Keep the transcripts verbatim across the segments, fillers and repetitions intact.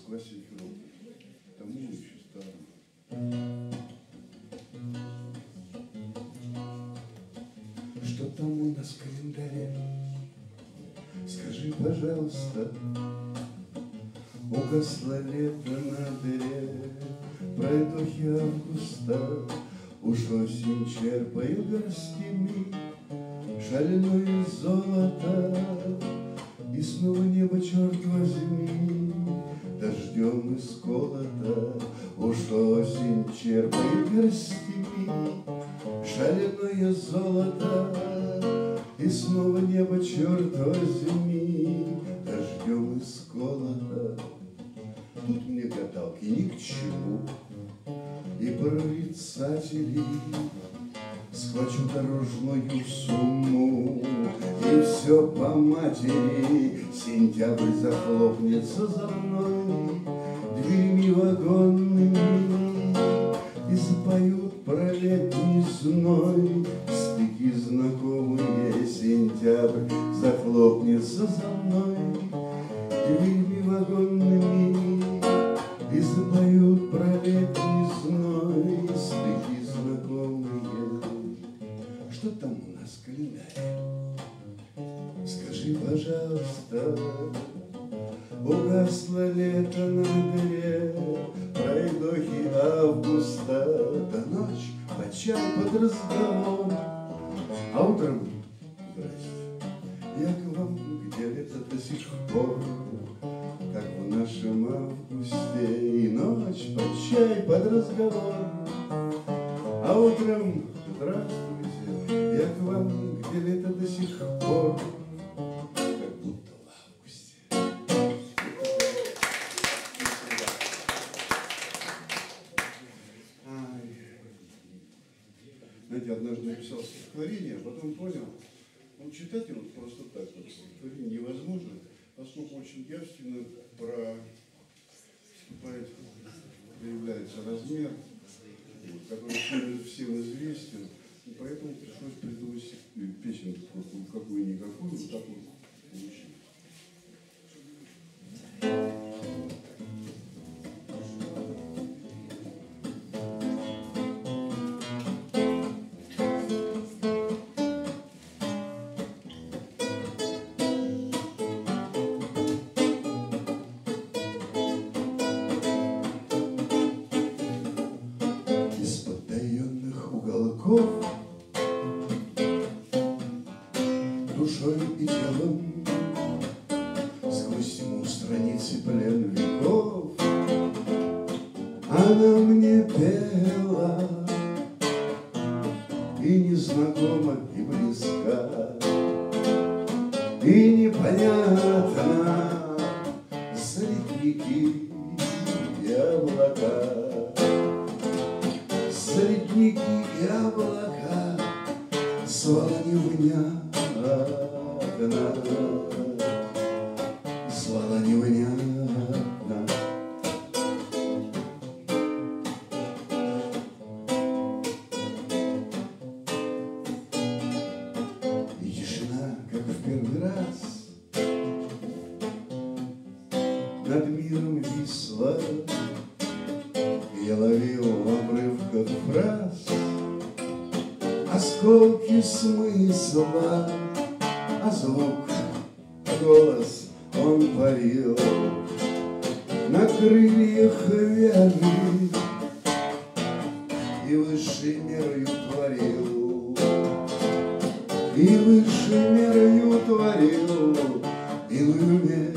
классики рока. Тому еще старым. Что там у нас в календаре? Скажи, пожалуйста. Угасло лето на дыре, пройдохи августа. Уж осень черпает горстями шальное золото. И снова небо, черт возьми, дождем исколото. Уж осень черпает горстями шальное золото. И снова небо, черт возьми, дождем исколото. Тут мне гадалки ни к чему, и прорицателей. Схвачу дорожную сумму, и все по матери. Сентябрь захлопнется за мной дверьми вагонными, и запоют про летний зной стихи знакомые. Сентябрь захлопнется за мной дверьми вагонными, и запоют про летний зной стихи знакомые. Что там у нас в календаре? Скажи, пожалуйста. Угасло лето на дыре, пройдохи августа. До ночь под чай, под разговор, а утром здрасте, я к вам, где лето до сих пор, как в нашем августе. И ночь под чай, под разговор, а утром здравствуйте, я к вам, где лето до сих пор, как будто в августе. Знаете, однажды написал стихотворение, а потом понял, ну, читать его просто так, вот, стихотворение невозможно, поскольку очень явственно проступает, появляется размер, вот, который всем, всем известен, и поэтому пришлось придумать песенку какую-никакую, вот так вот получилось. Душой и телом сквозь тьму страницы плен веков она мне пела, и незнакома, и близка, и непонятна средь реки и облака, средь реки и облака слова невнятна. Слова невнятна. И тишина, как в первый раз, над миром висла. Я ловил в обрывках фраз осколки смысла, а звук, голос он парил на крыльях вяли и высшей мерою творил, и высшей мерою творил иную меру,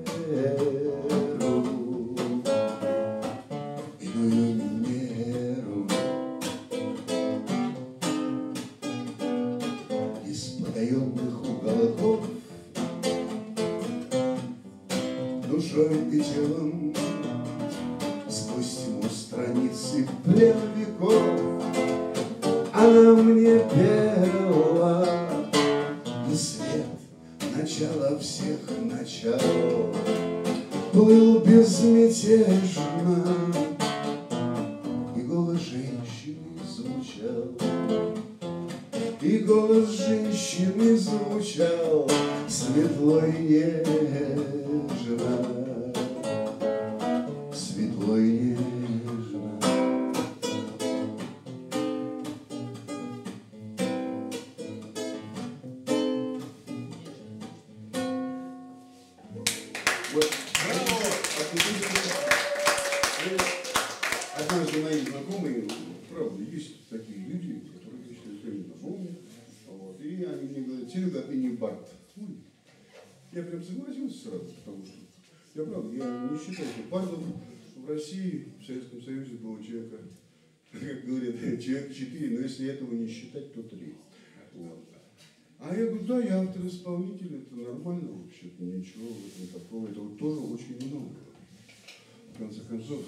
иную меру. Из потаенных уголков душой и телом сквозь тьму страницы плен веков она мне пела, и свет начала всех начал плыл безмятежно, и голос женщины звучал, и голос женщины звучал светло и нежно. Вот. Однажды мои знакомые, правда, есть такие люди, которые, я считаю, своими знакомыми, вот, и они мне говорят: Серега, ты не бард. Ой, я прям согласился сразу, потому что я правда, я не считаю, что бардом в России, в Советском Союзе было человека, как говорят, человек четыре, но если этого не считать, то три. Вот. А я говорю: да, я автор-исполнитель, это нормально вообще-то, ничего в этом такого, это вот тоже очень много. В конце концов,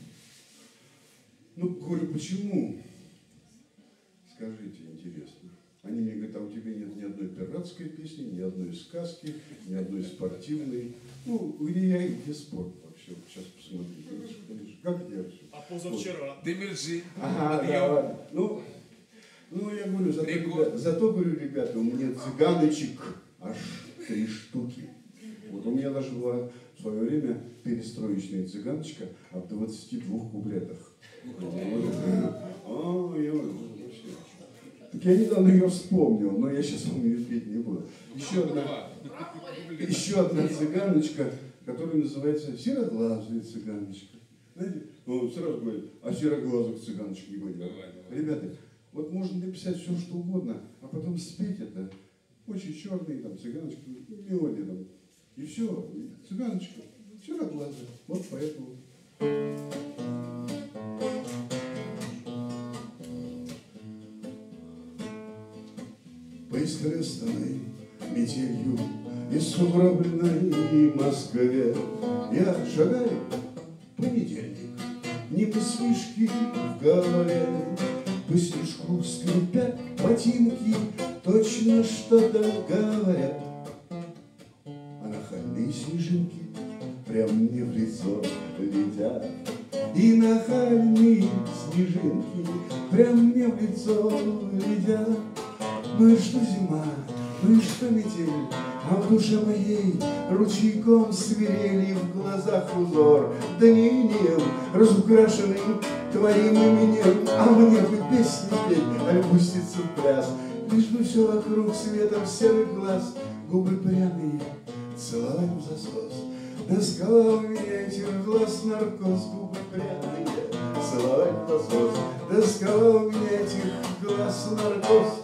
ну, говорю, почему? Скажите, интересно. Они мне говорят: а у тебя нет ни одной пиратской песни, ни одной сказки, ни одной спортивной. Ну, где я и где спорт вообще? Вот сейчас посмотрите. Как я все? А позавчера? Ты мерзи. Ага, да. Ну, ну, я говорю, зато, ребята, зато, говорю, ребята, у меня цыганочек аж три штуки. Вот у меня даже была в свое время перестроечная цыганочка в двадцати двух куплетах. А, я вообще. Так я недавно ее вспомнил, но я сейчас вам ее петь не буду. Еще одна, еще одна цыганочка, которая называется «Сероглазая цыганочка». Знаете, ну, сразу говорят: а сероглазых цыганочек не говорят. Ребята, вот можно написать все, что угодно, а потом спеть это. Очень черные там цыганочки, мелодия там. И все, цыганочка, сероглазая. Вот поэтому. По исколесанной метелью и сугробленной Москве я шагаю понедельник, не по снежке в голове, по снежку скрипят ботинки, точно что-то говорят. А нахальные снежинки прям мне в лицо летят. И нахальные снежинки прям мне в лицо летят. Ну и что зима, ну и что метель, а в душе моей ручейком свирели, в глазах узор дневнем, разукрашенный твоим именем. А мне хоть песни петь, аль пуститься в пляс, лишь бы все вокруг светом серых глаз, губы пряные целовать в засос. Да сковал меня этих глаз наркоз, губы пряные целовать в засос. Да сковал меня этих глаз наркоз.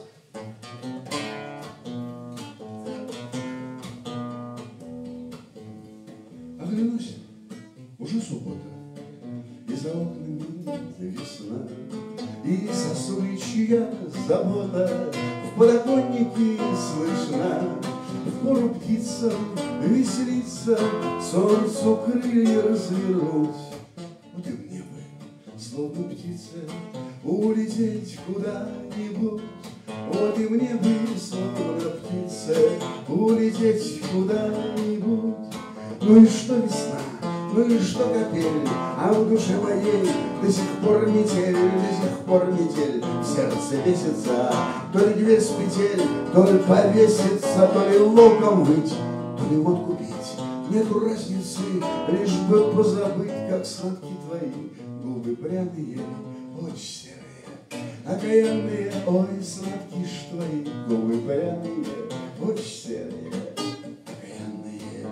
Оглянусь, уже суббота, и за окнами весна, и сосуличья забота в подоконнике слышна. Впору птицам веселиться, солнцу крылья развернуть. Вот и мне бы, словно птица, улететь куда-нибудь. Вот и мне бы, словно птица, улететь куда-нибудь. Ну и что весна, ну и что капель, а в душе моей до сих пор метель, до сих пор метель. В сердце бесится, то ли дверь с петель, то ли повеситься, то ли локом выть, то ли водку пить. Нету разницы, лишь бы позабыть, как сладки твои губы пряные, очень серые, окаянные. Ой, сладкие ж твои губы пряные, очень серые, окаянные.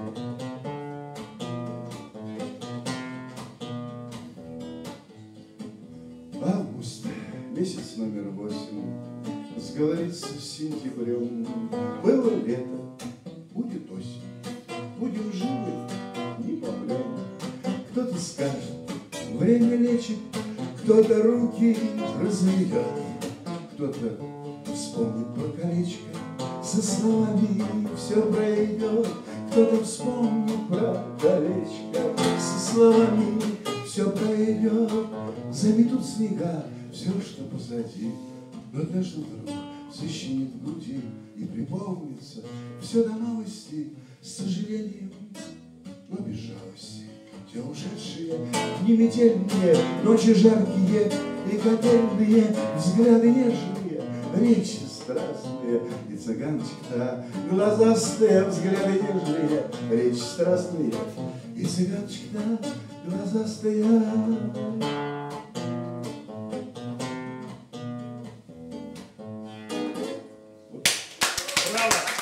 Август, месяц номер восемь, сговорится с сентябрем. Было лето, будет осень, будем живы, не помрем. Кто-то скажет, время лечит, кто-то руки разведет, кто-то вспомнит про колечко, со словами все пройдет. Кто-то вспомнит про колечко, со словами все пройдет. Заметут снега все, что позади, но однажды вдруг защемит в груди и припомнится все до новости, с сожалением, но без жалости. Те ушедшие дни метельные, ночи жаркие и котельные, взгляды нежные, речи страстные, и цыганочка-то глазастые, взгляды нежные, речи страстные, и цыганочка-то глазастая. Браво!